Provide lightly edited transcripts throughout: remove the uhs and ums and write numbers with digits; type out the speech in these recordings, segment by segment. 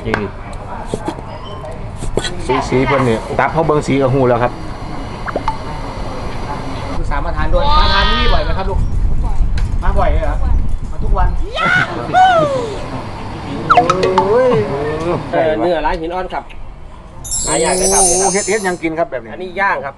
จืดสีเพิ่นเนี่ยตับเขาเบิ้งสีกับหูแล้วครับคือสามมาทานด้วยมาทานที่นี่บ่อยไหมครับลูกมาบ่อยเลยเหรอมาทุกวันเนื้อร้านหินอ่อนครับหายากเลยครับเฮ็ดยังกินครับแบบนี้อันนี้ย่างครับ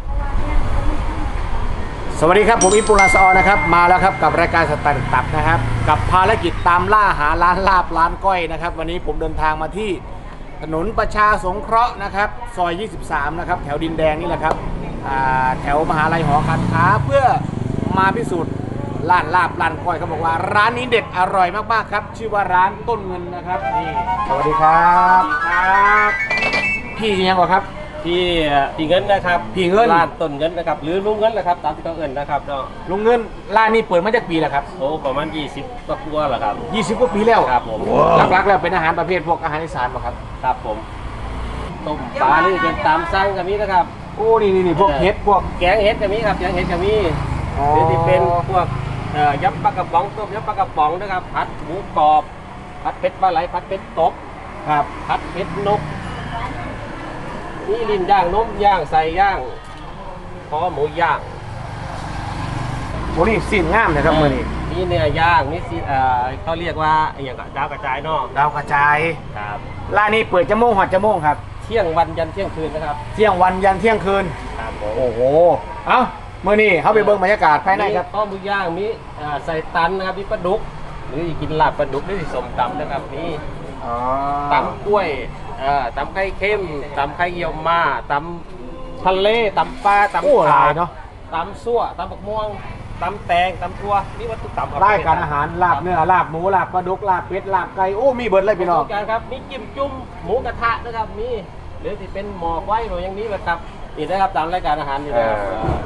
สวัสดีครับผมอิปุราซอนะครับมาแล้วครับกับรายการสแตนด์อัพนะครับกับภารกิจตามล่าหาร้านลาบร้านก้อยนะครับวันนี้ผมเดินทางมาที่ถนนประชาสงเคราะห์นะครับซอย23นะครับแถวดินแดงนี่แหละครับแถวมหาลัยหอการค้าเพื่อมาพิสูจน์ร้านลาบร้านก้อยเขาบอกว่าร้านนี้เด็ดอร่อยมากๆครับชื่อว่าร้านต้นเงินนะครับนี่สวัสดีครับพี่ยังไงครับพี่เงินนะครับพี่เงินร้านต้นเงินนะครับหรือลุงเงินนะครับตามที่เขาเอิ้นนะครับเนาะลุงเงินร้านนี้เปิดมาจากปีแล้วครับโอ้ประมาณ20กว่าแล้วครับ 20กว่าปีแล้วครับผมหลักๆแล้วเป็นอาหารประเภทพวกอาหารอีสานป่ะครับครับผมต้มปลานี่เป็นตามสั่งกับนี้นะครับโอ้นี่พวกเห็ดพวกแกงเห็ดกับนี้ครับแกงเห็ดกับนี้หรือที่เป็นพวกยำปลากระป๋องต้มยำปลากระป๋องนะครับผัดหมูกรอบผัดเป็ดปลาไหลผัดเป็ดตบครับผัดเป็ดนกนี่ลิ้นย่างนมย่างใส่ย่างคอหมูย่างโอ้นี่สีงามนะครับมือนี่เนื้อย่างนี่เขาเรียกว่าอย่างดาวกระจายนอกดาวกระจายครับร้านนี้เปิดจะโมงหอดจะโมงครับเที่ยงวันยันเที่ยงคืนนะครับเที่ยงวันยันเที่ยงคืนครับโอ้โหเอ้ามื่อนี้เขาไปเบิ่งบรรยากาศภายในครับข้อหมูย่างมีใส่ตันนะครับมีปลาดุกหรือกินลาบปลาดุกด้วยสมตำนะครับนี่ตำกล้วยตำไข่เค็มตำไข่เยี่ยวมาตำทะเลตำปลาตำปลาเนาะตำซั่วตำบักม่วงตำแตงตำตัวนี่วัตถุตำรายการอาหารลาบเนื้อลาบหมูลาบปลาดุกลาบเป็ดลาบไก่โอ้มีเบิร์ดเลยพี่น้องครับมีจิ้มจุ่มหมูกระทะนะครับมีหรือที่เป็นหมอกไว้หรืออย่างนี้แบบนี่นะครับตามรายการอาหารนี่นะครับ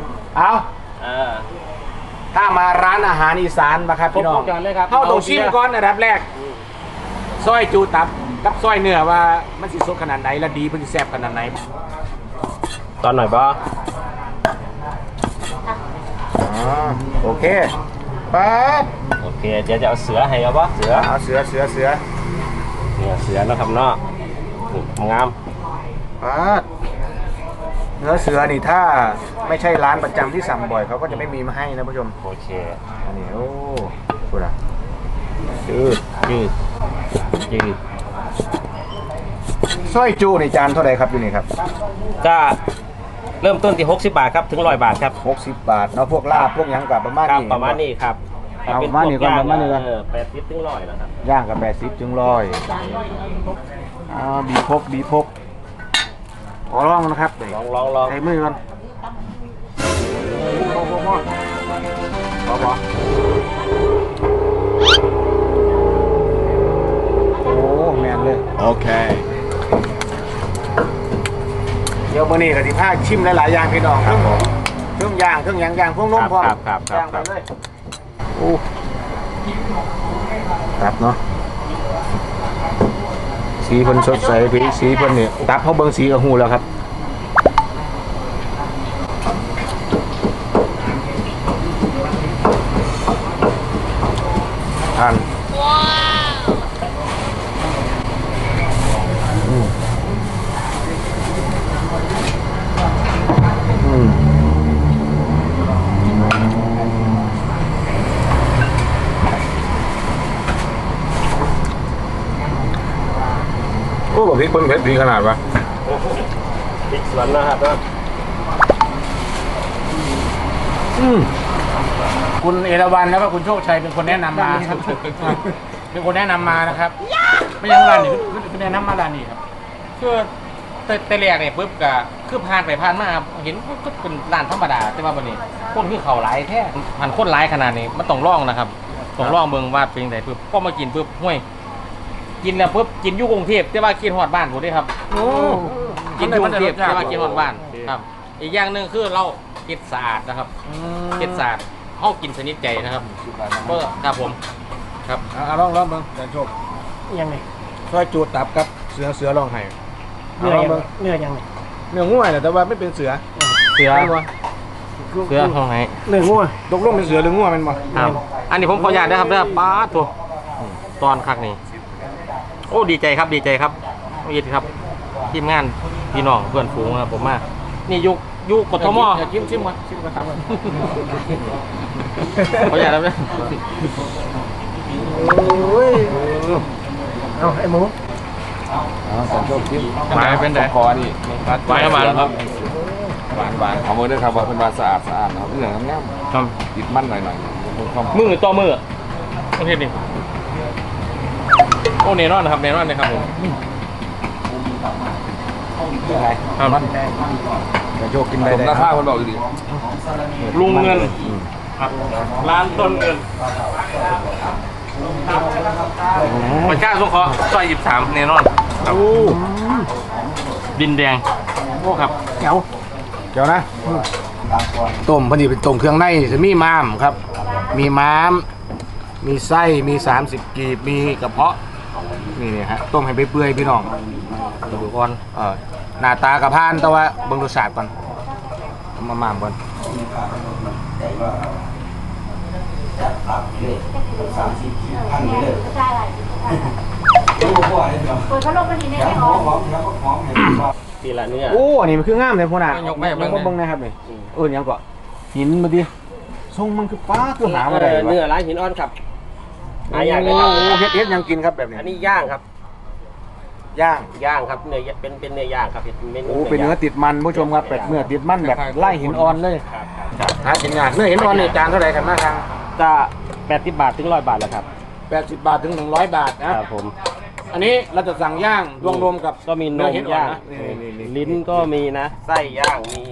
ถ้ามาร้านอาหารอีสานมาครับพี่น้องเข้าต้องชิมก่อนอันดับแรกซอยจูตับกับซอยเนื้อว่ามันสิสดขนาดไหนและดีมันสิแซ่บขนาดไหนตอนหน่อยบ้าโอเคปั๊บโอเคจะเอาเสือให้เอาปะเสือเนี่ยเสือนะครับเนาะงามปั๊บเนื้อเสือนี่ถ้าไม่ใช่ร้านประจำที่สั่งบ่อยเขาก็จะไม่มีมาให้นะผู้ชมโอเคอันนี้โอ้พูดอะจืดสร้อยจูในจานเท่าไหร่ครับอยู่นี่ครับก็เริ่มต้นที่60 บาทครับถึง100 บาทครับ 60 บาทเนาะพวกลาบพวกยังกับประมาณนี้ประมาณนี้ครับประมาณนี้ก็ประมาณนี้กัน 80 ถึง 100นะครับย่างกับ80 ถึง 100บีพกขอลองนะครับลองใช้มือกันพอโอ้แมนเลยโอเคเดี๋ยวมื้อนี้ก็สิพาชิมหลายๆอย่างพี่น้องครับเครื่องย่างพวกนมพร้อมย่างไปเลยโอ้ตับเนาะสีเพิ่นสดใสพี่สีเพิ่นเนี่ยตับเขาเบิ่งสีกับหูแล้วครับทานโอ้แบบพริกเพิ่งเผ็ดดีขนาดวะพริกสวนนะครับคุณเอราวัณแล้วก็คุณโชคชัยเป็นคนแนะนำมาครับเป็นคนแนะนำมานะครับไม่ยังร้านนี้คือแนะนำมาร้านนี้ครับคือแต่แรกเนี่ยปุ๊บก็คือผ่านไปผ่านมาเห็นก็เป็นร้านธรรมดาแต่ว่าวันนี้คนที่เขาหลายแท้ผ่านคนหลายขนาดนี้มันต้องร่องนะครับต้องร่องเมืองว่าเป็นไงปุ๊บก็มากินปุ๊บห้วยกินแล้วปุ๊บกินยุ่กรุงเทพแต่ว่ากินหอดบ้านผมด้วยครับกินยุ่กรุงเทพแต่ว่ากินหอดบ้านครับอีกอย่างหนึ่งคือเรากินสะอาดนะครับกินสะอาดห้องกินสนิทใจนะครับก็ครับผมครับลองเบิ่งอาจารย์โชคยังไงซอยจูดตับครับเสือลองให้เนื้อยังไงเนื้อง่วยแต่ว่าไม่เป็นเสือห้องไหนเนื้อง่วยตกลงเป็นเสือหรือง่วยมันบ่อันนี้ผมขออนุญาตนะครับป้าตัวตอนคักนี่โอ้ดีใจครับดีใจครับยินครับทีมงานพี่น้องเพื่อนฝูงครับผมมานี่ยุกทมชิมมาทำกันเขาอยากแล้วเนี่ยเอาไอ้หมูสองโชคชิมหวานเป็นไงคอนี่หวานครับหวานเอามือด้วยครับว่าเป็นหวานสะอาดนะครับเหลืองงามครับติดมันหน่อยมือต่อมือโอเคนี่โอ้เนรอนนะครับเนรอนนะครับผมอะไรมันจะโชคกินได้ราคาคนบอกดีลุงเงินร้านต้นเงินมันกล้าส่งเขาซอย23เนรอนครับดินแดงโอ้ครับเดี๋ยวนะต้มพอดีเป็นต้มเครื่องในจะมีม้ามครับมีม้ามมีไส้มี30กีบมีกระเพาะนี่ฮะต้มให้เปื่อยพี่น้องดูก่อนหน้าตากระพานแต่ว่าเบิ่งรสชาติก่อนมาม่ามก่อนทีละเนื้อโอ้อันนี้มันคืองามเลยพ่อหน้ายกไม่เบิ่งนะครับนี่ยังก็หินมาดิทรงมันคือป้าคือหาอะไรเนื้อร้านหินอ่อนครับหายากเลยครับเฮ็ดยังกินครับแบบนี้อันนี้ย่างครับย่างครับเนื้อเป็นเนื้อย่างครับเป็นเมนูเป็นเนื้อติดมันผู้ชมครับแบบเนื้อติดมันแบบไล่หินอ่อนเลยหากินยากเนื้อหินอ่อนนี่จานเท่าไหร่กันมาทางจะ80 บาทถึง100 บาทแหละครับ 80 บาทถึง100 บาทนะครับผมอันนี้เราจะสั่งย่างรวมๆกับก็มีเนื้อย่างลิ้นก็มีนะไส้ย่างมี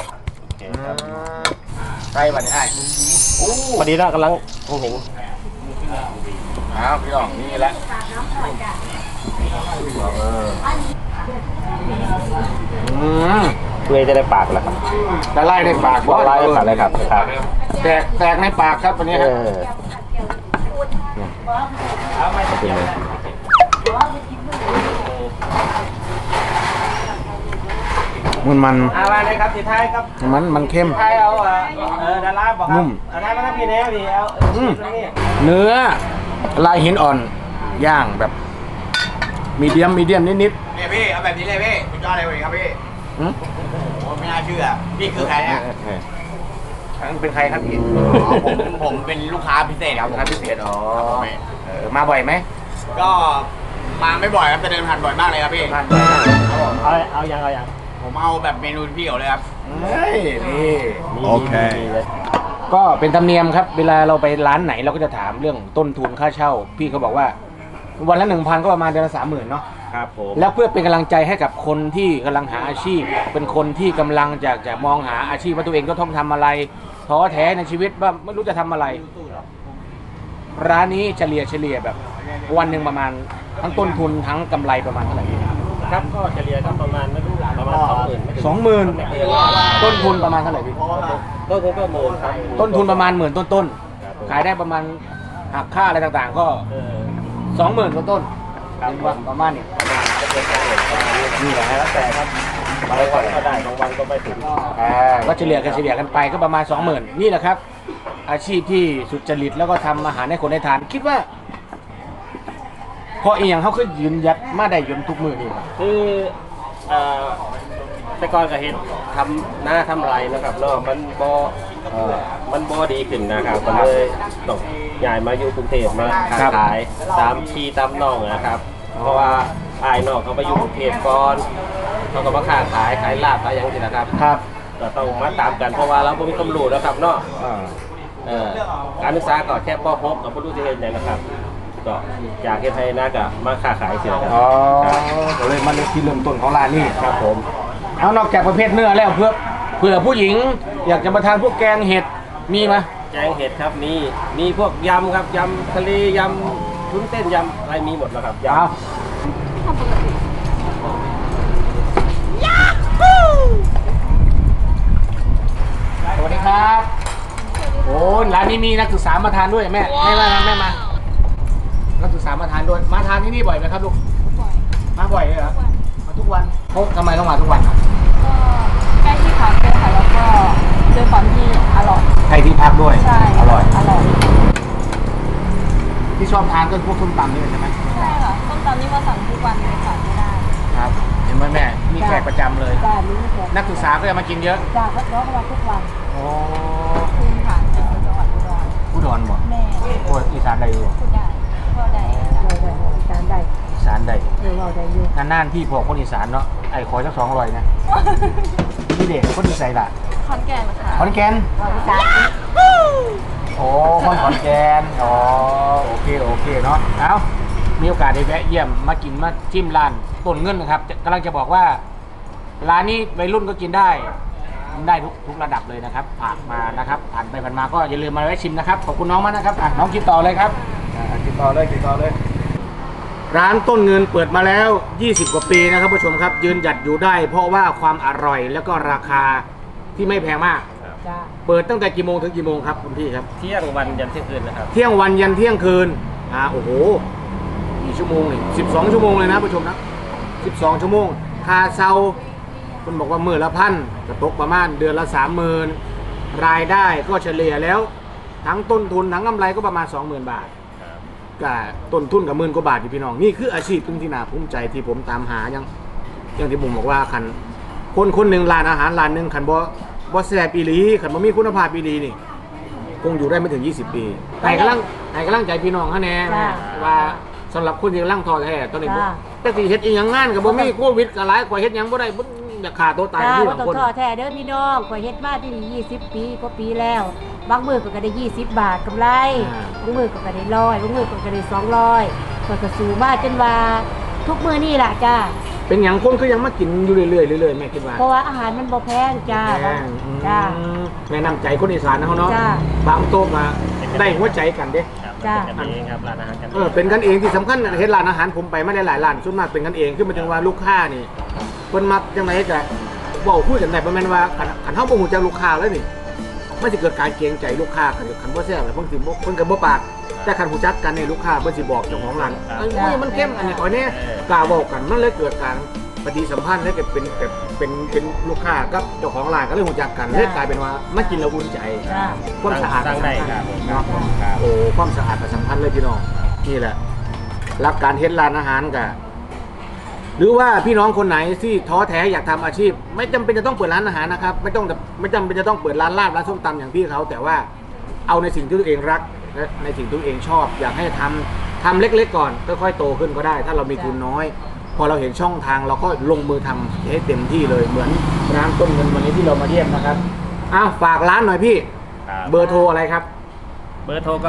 ไส้บัดนี้พอดีเรากำลังเห็นพี่น้องนี่แหละเพื่อจะได้ปากแล้วครับจะไล่ได้ปากไล่ได้ปากเลยครับแตกในปากครับวันนี้ครับมันอะไรนะครับสีไทยครับมันเข้มไทยเอาดาราบอกครับอะไรมาทำพี่แนวดิเอาเนื้อลายหินอ่อนย่างแบบมีเดียมนิดเนี่ยพี่เอาแบบนี้เลยพี่สุดยอดเลยครับพี่โอ้ไม่น่าเชื่อพี่คือใครเนี่ยเป็นใครครับพี่ผมเป็นลูกค้าพิเศษครับลูกค้าพิเศษมาบ่อยไหมก็มาไม่บ่อยครับแต่เดินผ่านบ่อยมากเลยครับพี่เอาอย่างผมเอาแบบเมนูพี่เขาเลยครับนี่โอเคก็เป็นธรรมเนียมครับเวลาเราไปร้านไหนเราก็จะถามเรื่องต้นทุนค่าเช่าพี่เขาบอกว่าวันละ 1,000 ก็ประมาณเดือนละ 30,000 เนาะครับผมแล้วเพื่อเป็นกำลังใจให้กับคนที่กำลังหาอาชีพเป็นคนที่กำลังจะมองหาอาชีพว่าตัวเองก็ต้องทำอะไรท้อแท้ในชีวิตว่าไม่รู้จะทำอะไรร้านนี้เฉลี่ยแบบวันหนึ่งประมาณทั้งต้นทุนทั้งกำไรประมาณเท่าไหร่ครับก็เฉลี่ยก็ประมาณ20,000 ต้นทุนประมาณเท่าไหร่พี่ต้นทุนก็10,000ครับต้นทุนประมาณ10,000ต้นขายได้ประมาณหักค่าอะไรต่างๆก็20,000ต้นประมาณนี้นี่แหละแล้วแต่ครับบางวันก็ได้บางวันก็ไม่ถึงก็เฉลี่ยกันไปก็ประมาณ 20,000นี่แหละครับอาชีพที่สุจริตแล้วก็ทำอาหารให้คนได้ทานคิดว่าเพราะอีกอย่างเขาคือยืนยัดมาได้ยนทุกมือนี่คือแต่ก่อนก็เห็นทำหน้าทำไรนะครับแล้วมันบ่ดีขึ้นนะครับก็เลยต้องย้ายมาอยู่กรุงเทพมาขายตามพี่ตามน้องนะครับเพราะว่าไอ้น้องเขาไปอยู่กรุงเทพก่อนเขาก็มาขายลาบขายอย่างนี้นะครับก็ต้องมาตามกันเพราะว่าเราไม่มีความรู้นะครับเนาะการศึกษาก็แค่ป .6 กับผู้รู้ที่เห็นอย่างนะครับก็อยากให้ไทยน่าจะมาค้าขายเสียครับก็เลยมาที่เริ่มต้นของร้านนี่ครับผมเอานอกจากประเภทเนื้อแล้วเพื่อผู้หญิงอยากจะมาทานพวกแกงเห็ดมีไหมแกงเห็ดครับมีพวกยำครับยำทะเลยำชุนเส้นยำอะไรมีหมดแล้วครับสวัสดีครับโอ้ร้านนี้มีนักศึกษามาทานด้วยแม่มานักศึกษามาทานด้วยมาทานที่นี่บ่อยไหมครับลูกมาบ่อยเลยเหรอมาทุกวันทำไมต้องมาทุกวันก็ใกล้ที่พักเลยค่ะแล้วก็ด้วยความที่อร่อยใกล้ที่พักด้วยใช่อร่อยที่ชอบทานก็พวกส้มตำนี่ใช่ไหมใช่ค่ะส้มตอนนี้มาสั่งทุกวันเลยขาดไม่ได้ครับเห็นไหมแม่มีแขกประจำเลยจ้ามีแขกนักศึกษาก็จะมากินเยอะจ้าเขามาทุกวันโอ้พื้นฐานเป็นคนจังหวัดอุดรผู้ดอนบ่แม่โอ้อีสานใดอยู่พูดได้พ่อได้จานได้อีสานใดเราได้อยู่นานๆพี่พวกคนอีสานเนาะไอ้ขอสัก200นะพี่เด็กคนอีสานล่ะขอนแก่นค่ะขอนแก่นอีสานโอ้คนขอนแก่นอ๋อโอเคเนาะเอามีโอกาสได้แวะเยี่ยมมากินมาจิ้มร้านต้นเงินนะครับกำลังจะบอกว่าร้านนี้วัยรุ่นก็กินได้ทุกระดับเลยนะครับผ่านมานะครับผ่านไปผ่านมาก็อย่าลืมมาแวะชิมนะครับขอบคุณน้องมากนะครับน้องกินต่อเลยครับกินต่อเลยร้านต้นเงินเปิดมาแล้ว20กว่าปีนะครับผู้ชมครับยืนหยัดอยู่ได้ เพราะว่าความอร่อยแล้วก็ราคาที่ไม่แพงมากจ้าเปิดตั้งแต่กี่โมงถึงกี่โมงครับคุณพี่ครับเที่ยงวันยันเที่ยงคืนนะครับเที่ยงวันยันเที่ยงคืนโอ้โหกี่ชั่วโมงนี่12 ชั่วโมงเลยนะผู้ชมนะ12 ชั่วโมงค่าเช่าคุณบอกว่ามื้อละ1,000ก็ตกประมาณเดือนละ 30,000 รายได้ก็เฉลี่ยแล้วทั้งต้นทุนทั้งกำไรก็ประมาณ 20,000 บาทกับต้นทุนกับ10,000 กว่าบาทอยู่พี่น้องนี่คืออาชีพที่น่าภูมิใจที่ผมตามหาอย่างที่ผมบอกว่าคันคนหนึ่งร้านอาหารร้านหนึ่งคันบ่แซ่บอีหลีคันบ่มีคุณภาพอีหลีนี่คงอยู่ได้ไม่ถึง20 ปีแต่กำลังใจพี่น้องเขาแน่ว่าสำหรับคนที่กำลังท้อแท้ตอนนี้แต่สิเฮ็ดอีหยังงานก็บ่มีโควิดก็หลายกว่าเฮ็ดหยังบ่ได้อยากฆ่าตัวตายที่บางคนท้อแท้เด้อพี่น้องข่อยเฮ็ดมาที่นี่20 ปีกว่าปีแล้วบางมื้อก็ได้20 บาทกำไรบางมื้อก็ได้100บางมื้อก็ได้200ก็สู้มาจนว่าทุกมื้อนี่ล่ะจ้าเป็นหยังคนคือยังมากินอยู่เรื่อยๆแม่คิดว่าเพราะว่าอาหารมันบ่แพงจ้าจ้าแม่นำใจคนอีสานนะเขาเนาะจ้าบางโต๊ะมาได้หัวใจกันเด้จ้าเป็นกันเองครับร้านอาหารกันเป็นกันเองที่สำคัญเฮ็ดร้านอาหารผมไปมาหลายๆร้านส่วนมากเป็นกันเองคือหมายถึงว่าลูกค้านี่เพิ่นมักจังไดจะเว้าคุยกันได้บ่แม่นว่าคันเฮาบ่ฮู้จักลูกค้าแล้วนี่มันสิเกิดการเกรงใจลูกค้าคันบ่แซ่บเพิ่นสิบ่เพิ่นก็บ่ปากแต่คันฮู้จักกันนี่ลูกค้าเพิ่นสิบอกเจ้าของร้านเอ้ยมันเข้มอันนี้ขอแน่กล้าเว้ากันมันเลยเกิดการปฏิสัมพันธ์แล้วก็เป็นลูกค้ากับเจ้าของร้านก็เลยรู้จักกันเลยกลายเป็นว่ามากินแล้วอุ่นใจความสะอาดตั้งได้ครับเนาะโอ้ความสะอาดสำคัญเลยพี่น้องนี่แหละหลักการเฮ็ดร้านอาหารกันหรือว่าพี่น้องคนไหนที่ท้อแท้อยากทำอาชีพไม่จำเป็นจะต้องเปิดร้านอาหารนะครับไม่จำเป็นจะต้องเปิดร้านลาบร้านส้มตำอย่างพี่เขาแต่ว่าเอาในสิ่งที่ตัวเองรักและในสิ่งที่ตัวเองชอบ อยากให้ทำเล็กๆก่อนค่อยๆโตขึ้นก็ได้ ถ้าเรามีทุนน้อยพอเราเห็นช่องทางเราก็ลงมือทำให้เต็มที่เลยเหมือนร้านต้นเงินวันนี้ที่เรามาเยี่ยมนะครับฝากร้านหน่อยพี่เบอร์โทรอะไรครับเบอร์โทรก็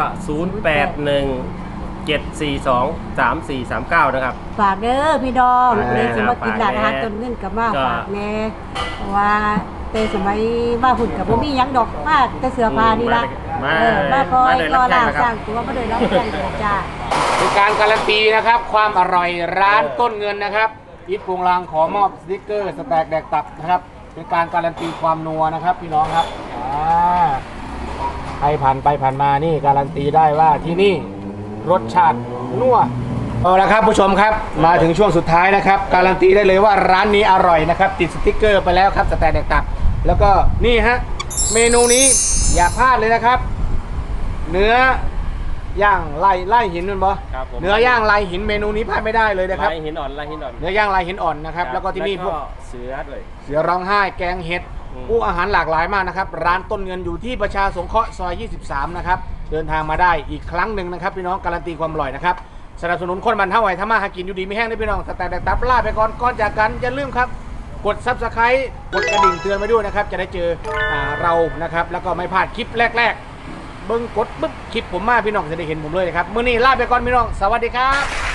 0817423439 นะครับฝากเด้อพี่น้องเลยสิมากินร้านอาหารต้นเงินก็มาฝากแน่เพราะว่าแต่สมัยมาหุ่นกับบ่มีหยังดอกมาแต่เสื้อผ้านี่ล่ะมาคอยก็ล่าสร้างตัวมาเลยรับแจ้งจ้าเป็นการการันตีนะครับความอร่อยร้านต้นเงินนะครับอีทปรุงรังขอมอบสติ๊กเกอร์สแต็กแดกตับนะครับเป็นการการันตีความนัวนะครับพี่น้องครับใครผ่านไปผ่านมานี่การันตีได้ว่าที่นี่รสชาตินัวเอาละครับผู้ชมครับมาถึงช่วงสุดท้ายนะครับการันตีได้เลยว่าร้านนี้อร่อยนะครับติดสติ๊กเกอร์ไปแล้วครับสแต็กแดกตับแล้วก็นี่ฮะเมนูนี้อย่าพลาดเลยนะครับเนื้อย่างไล่หินนั่นบ่เนื้อย่างไล่หินเมนูนี้พลาดไม่ได้เลยนะครับไล่หินอ่อนเนื้อย่างไล่หินอ่อนนะครับแล้วก็ที่นี่พวกเสือด้วยเสือร้องไห้แกงเห็ดอาหารหลากหลายมากนะครับร้านต้นเงินอยู่ที่ประชาสงเคราะห์ซอย23นะครับเดินทางมาได้อีกครั้งหนึ่งนะครับพี่น้องการันตีความอร่อยนะครับสนับสนุนคนบันเท่าไหร่ทำมาหากินอยู่ดีไม่แห้งได้พี่น้องสแต็กแดกตับลาไปก่อนจากกันอย่าลืมครับกด Subscribe กดกระดิ่งเตือนไว้ด้วยนะครับจะได้เจอเรานะครับแล้วก็ไม่พลาดคลิปแรกๆเบิ้งกดปึ๊บคลิปผมมาพี่น้องจะได้เห็นผมเลยนะครับมื้อนี้ลาไปก่อนพี่น้องสวัสดีครับ